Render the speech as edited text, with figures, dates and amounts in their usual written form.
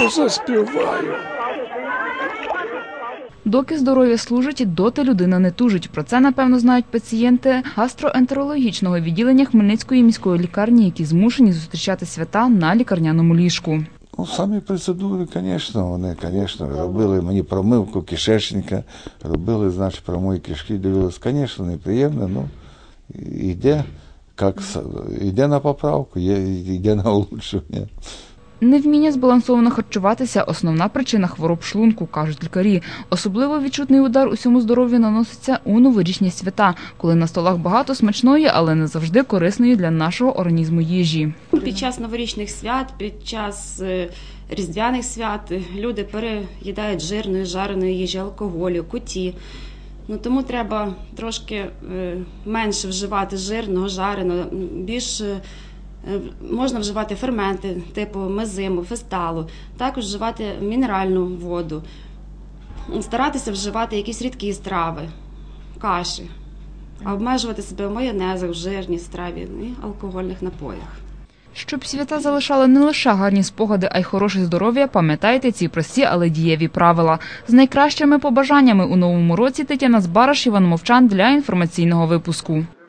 гарно заспіваю. Доки здоров'я служить, доти людина не тужить. Про це, напевно, знають пацієнти гастроентерологічного відділення Хмельницької міської лікарні, які змушені зустрічати свята на лікарняному ліжку. Ну, самі процедури, звісно, вони, робили мені промивку кишечника, робили, промої кишки, дивилися, звісно, неприємно, ну, йде на поправку, йде на улучшення. Невміння збалансовано харчуватися – основна причина хвороб шлунку, кажуть лікарі. Особливо відчутний удар усьому здоров'ю наноситься у новорічні свята, коли на столах багато смачної, але не завжди корисної для нашого організму їжі. Під час новорічних свят, під час різдвяних свят люди переїдають жирної, жареної їжі, алкоголю, куті. Тому треба трошки менше вживати жирного, жареного, більше можна вживати ферменти типу мезиму, фесталу, також вживати мінеральну воду, старатися вживати якісь рідкі страви, каші, а обмежувати себе в майонезах, в жирній страві і алкогольних напоях. Щоб свята залишали не лише гарні спогади, а й хороше здоров'я, пам'ятайте ці прості, але дієві правила. З найкращими побажаннями у новому році Тетяна Збараш, Іван Мовчан для інформаційного випуску.